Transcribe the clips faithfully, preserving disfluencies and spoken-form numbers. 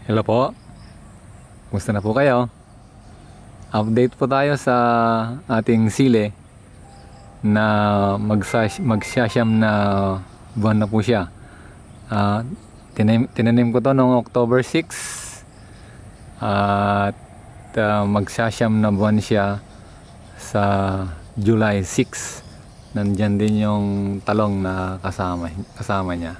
Hello po, kumusta na po kayo? Update po tayo sa ating sili na magsas magsasyam na buwan na po siya. uh, tinanim, tinanim ko to noong October sixth at uh, magsasyam na buwan siya sa July sixth. Nandyan din yung talong na kasama, kasama niya.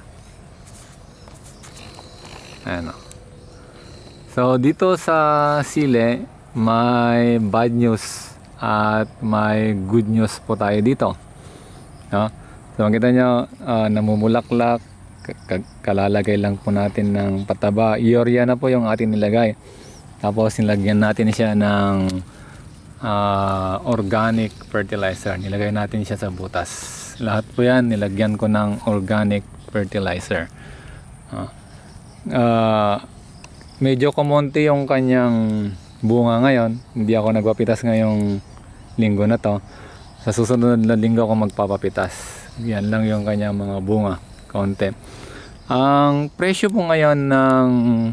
Ayan o. So dito sa sili may bad news at may good news po tayo dito, no? So makita nyo, uh, namumulaklak, kalalagay lang po natin ng pataba. Urea na po yung ating nilagay, tapos nilagyan natin siya ng uh, organic fertilizer. Nilagay natin siya sa butas. Lahat po yan nilagyan ko ng organic fertilizer. uh, uh, medyo kumonti yung kanyang bunga ngayon. Hindi ako nagpapitas ngayong linggo na to. Sa susunod na linggo ako magpapapitas. Yan lang yung kanyang mga bunga, konti. Ang presyo po ngayon ng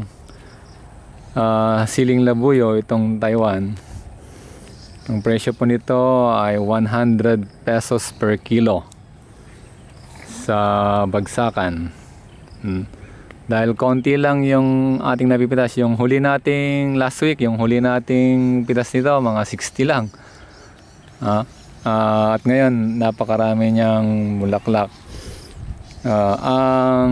uh, siling labuyo, itong Taiwan, ang presyo po nito ay one hundred pesos per kilo sa bagsakan. hmm. Dahil konti lang yung ating napipitas. Yung huli nating last week, yung huli nating pitas nito, mga sixty lang. Ah, uh, at ngayon, napakarami niyang bulaklak. Uh, ang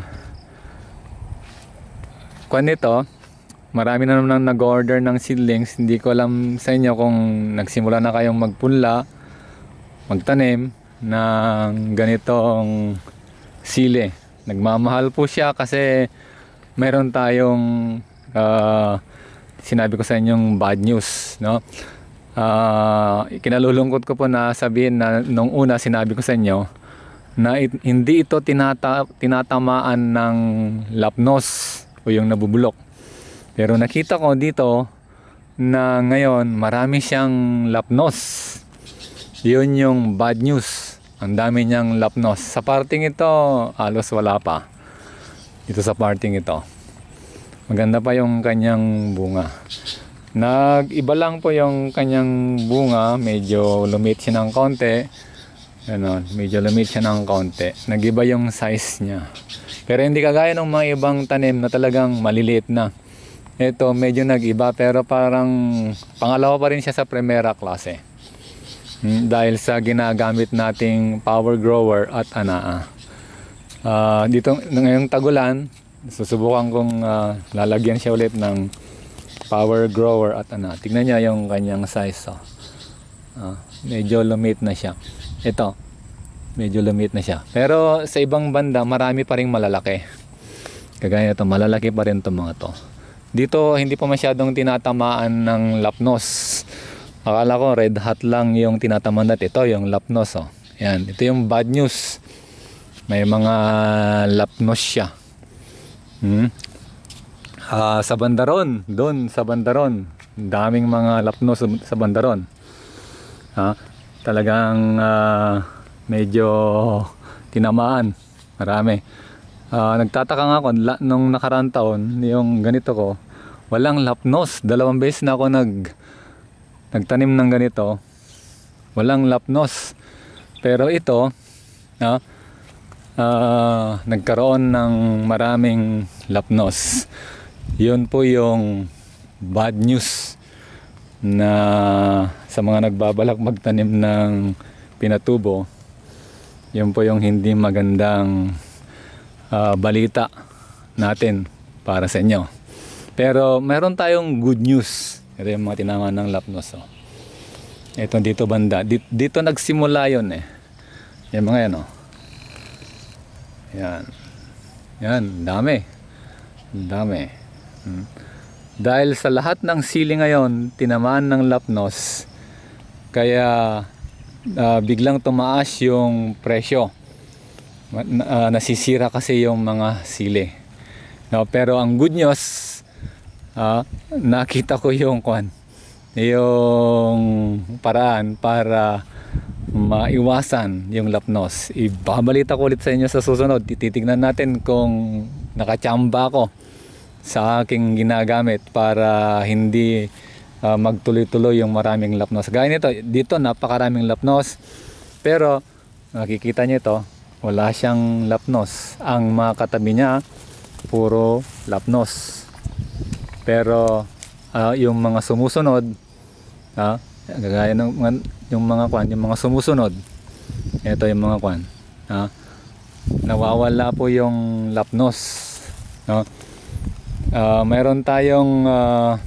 kwan nito, marami na naman nag-order ng seedlings. Hindi ko alam sa inyo kung nagsimula na kayong magpunla, magtanim ng ganitong sili. Nagmamahal po siya kasi meron tayong uh, sinabi ko sa inyong bad news, no? Uh, kinalulungkot ko po na sabihin na nung una sinabi ko sa inyo na it, hindi ito tinata, tinatamaan ng lapnos o yung nabubulok. Pero nakita ko dito na ngayon marami siyang lapnos. Yun yung bad news. Ang dami niyang lapnos. Sa parting ito, halos wala pa. Dito sa parting ito. Maganda pa yung kanyang bunga. Nag-iba lang po yung kanyang bunga. Medyo lumit siya ng konti. Ano, medyo lumit siya ng konti. Nag-iba yung size niya. Pero hindi kagaya ng mga ibang tanim na talagang maliliit na. Ito medyo nag-iba pero parang pangalawa pa rin siya sa primera klase. Hmm, dahil sa ginagamit nating power grower at anaa. Uh, dito ngayong tagulan, susubukan kong uh, lalagyan siya ulit ng power grower at anaa. Tignan niya yung kanyang size. Oh. Uh, medyo lumit na siya. Ito, medyo lumit na siya. Pero sa ibang banda, marami pa ring malalaki. Kagaya ito, malalaki pa rin itong mga to. Dito, hindi pa masyadong tinatamaan ng lapnos. Akala ko red hot lang yung tinataman natin. Ito yung lapnos. Oh. Yan. Ito yung bad news. May mga lapnos siya. Hmm? Uh, sa bandaron. Doon sa bandaron. Daming mga lapnos sa bandaron. Ha? Talagang uh, medyo tinamaan. Marami. Uh, nagtataka nga ako. Nung nakaraan taon, yung ganito ko, walang lapnos. Dalawang beses na ako nag... nagtanim ng ganito, walang lapnos. Pero ito, no, uh, nagkaroon ng maraming lapnos. Yun po yung bad news na sa mga nagbabalak magtanim ng pinatubo. Yun po yung hindi magandang uh, balita natin para sa inyo. Pero meron tayong good news. Ito yung mga tinamaan ng lapnos. Oh. Ito dito banda. Dito, dito nagsimula yun eh. Yan mga yan. Oh. Yan. Yan. Dami. Dami. Hmm. Dahil sa lahat ng sili ngayon, tinamaan ng lapnos, kaya uh, biglang tumaas yung presyo. Uh, nasisira kasi yung mga sili. No, pero ang good news, Uh, nakita ko yung kwan, yung paraan para maiwasan yung lapnos. Ibabalita ko ulit sa inyo sa susunod. Titignan natin kung nakachamba ko sa aking ginagamit para hindi uh, magtuloy-tuloy yung maraming lapnos. Gaya nito, dito napakaraming lapnos, pero nakikita nyo ito, wala siyang lapnos. Ang mga katabi niya puro lapnos. Pero uh, yung mga sumusunod, uh, gaya ng mga, yung mga kwan, yung mga sumusunod, ito yung mga kwan, uh, nawawala po yung lapnos, no? Uh, mayroon tayong uh,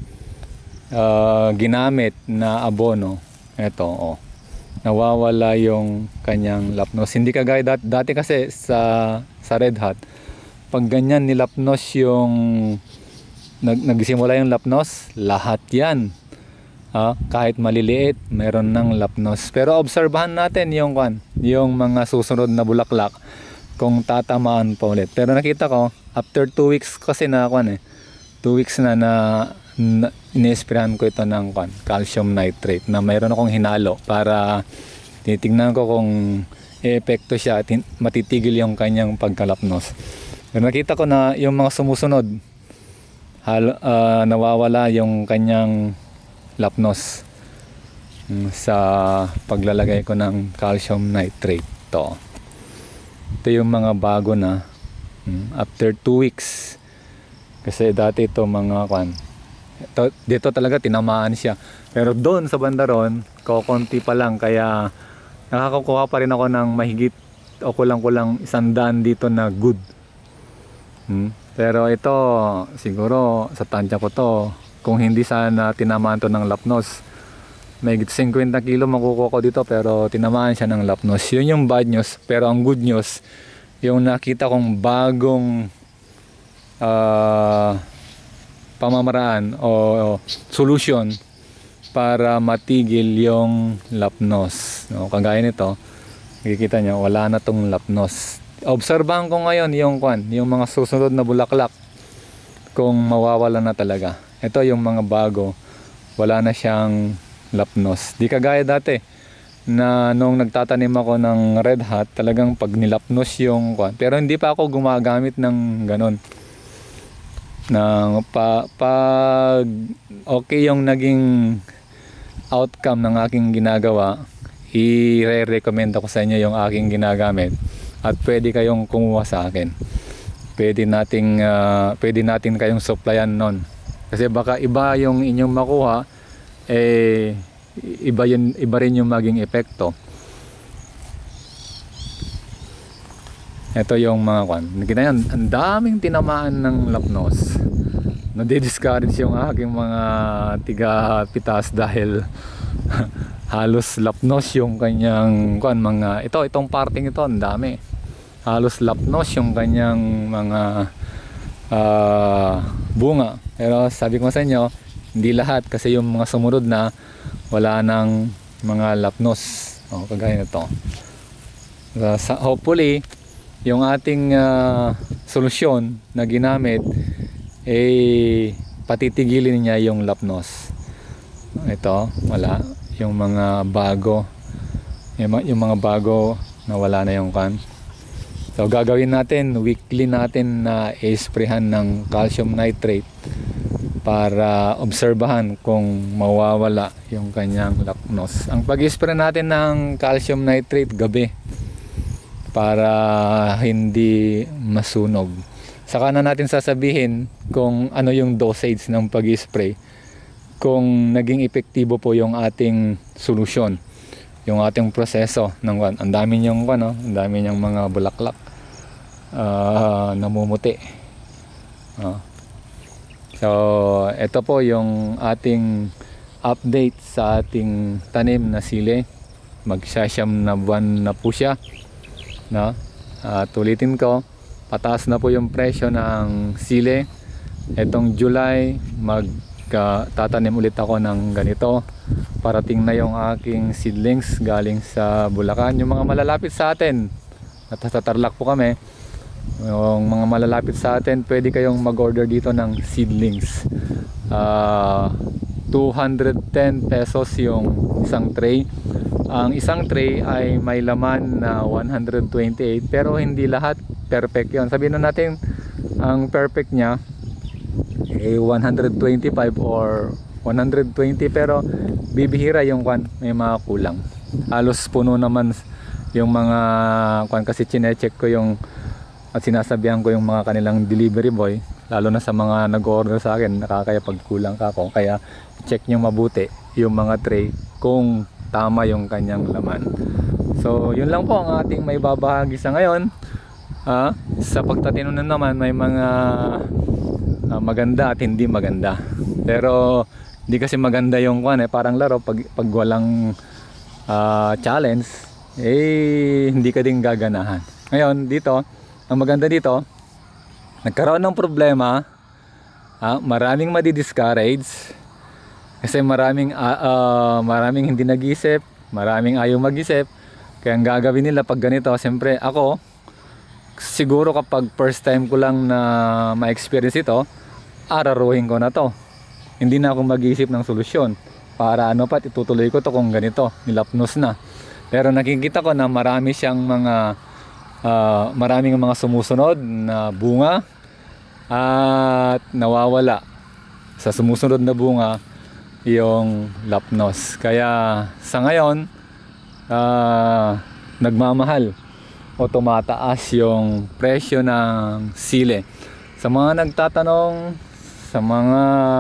uh, ginamit na abono. Ito, oh, nawawala yung kanyang lapnos. Hindi kagaya dati, dati kasi sa sa Red Hat, pag ganyan nilapnos yung nag, nagsimula yung lapnos, lahat yan, ah, kahit maliliit meron ng lapnos. Pero obserbahan natin yung kwan, yung mga susunod na bulaklak kung tatamaan pa ulit. Pero nakita ko after two weeks kasi na kwan eh, two weeks na na, na inesprayan ko ito ng kwan, calcium nitrate, na mayroon akong hinalo para titignan ko kung e-epekto siya at matitigil yung kanyang pagkalapnos. Pero nakita ko na yung mga sumusunod, hal, uh, nawawala yung kanyang lapnos sa paglalagay ko ng calcium nitrate. To. Ito yung mga bago na after two weeks. Kasi dati ito mga kwan, ito, dito talaga tinamaan siya. Pero doon sa banda ron, kukunti pa lang, kaya nakakakuha pa rin ako ng mahigit o kulang-kulang isang daan dito na good. Hmm. Pero ito siguro sa tansya ko to, kung hindi sana tinamaan to ng lapnos, may fifty kilo makukuha ko dito, pero tinamaan siya ng lapnos. Yun yung bad news. Pero ang good news, yung nakita kong bagong uh, pamamaraan o, o solution para matigil yung lapnos, no? Kagaya nito, nakikita nyo, wala na tong lapnos. Obserbahan ko ngayon yung kwan, yung mga susunod na bulaklak, kung mawawala na talaga. Ito yung mga bago, wala na siyang lapnos. Di kagaya dati na nung nagtatanim ako ng Red Hat, talagang pag nilapnos yung kwan. Pero hindi pa ako gumagamit ng ganon. Na pa, pag okay yung naging outcome ng aking ginagawa, i-recommend ako sa inyo yung aking ginagamit. At pwede kayong kumuha sa akin. Pwede nating uh, pwede natin kayong supplyan nun. Kasi baka iba yung inyong makuha, eh iba yun, iba rin yung maging epekto. Ito yung mga kwan. Nakita yan, ang daming tinamaan ng lapnos. Nadi-discourage yung aking mga tiga-pitas dahil halos lapnos yung kanyang kwan, mga ito, itong parting ito, ang dami. Halos lapnos yung kanyang mga uh, bunga. Pero sabi ko sa inyo, hindi lahat, kasi yung mga sumunod na wala nang mga lapnos. O, kagaya na to. So, hopefully yung ating uh, solusyon na ginamit eh patitigilin niya yung lapnos. Ito, wala. Yung mga bago, yung, yung mga bago na wala na yung kan. So gagawin natin, weekly natin na i-sprayhan ng calcium nitrate para obserbahan kung mawawala yung kanyang lapnos. Ang pag-spray natin ng calcium nitrate gabi para hindi masunog. Saka na natin sasabihin kung ano yung dosage ng pag-spray, kung naging epektibo po yung ating solusyon, yung ating proseso ng kwan. Ang dami niyang kwan, no? Ang dami niyang mga bulaklak uh, namumuti. Uh. So, ito po yung ating update sa ating tanim na sili. Magsasyam na buwan na po siya, no? At ulitin ko, pataas na po yung presyo ng sili. Etong July, magtatanim ulit ako ng ganito. Parating na yung aking seedlings galing sa Bulacan. Yung mga malalapit sa atin, at sa Tarlac po kami, yung mga malalapit sa atin, pwede kayong mag-order dito ng seedlings. uh, two hundred ten pesos yung isang tray. Ang isang tray ay may laman na one hundred twenty-eight, pero hindi lahat perfect yun. Sabihin na natin ang perfect nya eh one twenty-five or one twenty, pero bibihira yung kwan, may mga kulang. Halos puno naman yung mga kwan kasi chinecheck ko yung at sinasabihan ko yung mga kanilang delivery boy, lalo na sa mga nag-order sa akin, nakakaya pag kulang ka ako, kaya check nyo mabuti yung mga tray kung tama yung kanyang laman. So yun lang po ang ating may babahagi sa ngayon. Ah, sa pagtatinunan naman may mga uh, maganda at hindi maganda, pero hindi kasi maganda yung kwan eh, parang laro pag, pag walang uh, challenge eh hindi ka din gaganahan. Ngayon dito, ang maganda dito, nagkaroon ng problema, ah, maraming madi-discourage kasi maraming uh, uh, maraming hindi nag-isip, maraming ayaw mag-isip. Kaya ang gagawin nila pag ganito, siyempre ako siguro kapag first time ko lang na ma-experience ito, araruhin ko na to, hindi na ako mag-iisip ng solusyon para ano pa, itutuloy ko to kung ganito, nilapnos na. Pero nakikita ko na marami siyang mga uh, maraming mga sumusunod na bunga at nawawala sa sumusunod na bunga yung lapnos. Kaya sa ngayon uh, nagmamahal o tumataas yung presyo ng sili. Sa mga nagtatanong, sa mga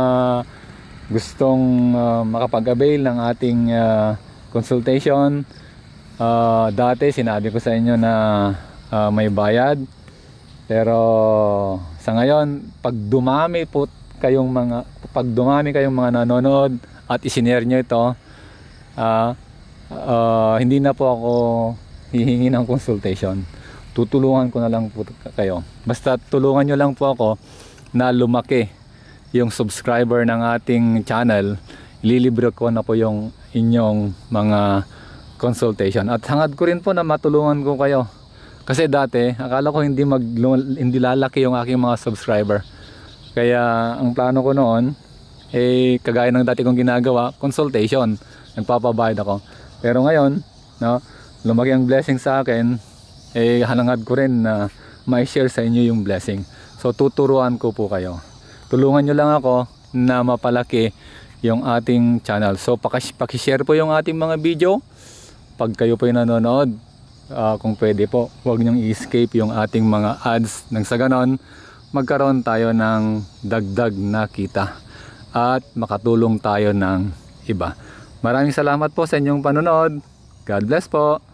gustong uh, makapag-avail ng ating uh, consultation, uh, dati sinabi ko sa inyo na uh, may bayad, pero sa ngayon pag dumami po kayong mga pag dumami kayong mga nanonood at isinare nyo ito, uh, uh, hindi na po ako hihingi ng consultation, tutulungan ko na lang po kayo. Basta tulungan nyo lang po ako na lumaki yung subscriber ng ating channel, ililibre ko na po yung inyong mga consultation. At hangad ko rin po na matulungan ko kayo, kasi dati akala ko hindi mag hindi lalaki yung aking mga subscriber. Kaya ang plano ko noon eh kagaya ng dati kong ginagawa, consultation, nagpapabayad ako. Pero ngayon, no, lumaki ang blessing sa akin, eh halangad ko rin na ma-share sa inyo yung blessing. So tuturuan ko po kayo, tulungan nyo lang ako na mapalaki yung ating channel. So pakishare po yung ating mga video pag kayo po yung nanonood. Uh, kung pwede po, huwag nyong i-escape yung ating mga ads, nang sa ganon magkaroon tayo ng dagdag na kita at makatulong tayo ng iba. Maraming salamat po sa inyong panonood. God bless po.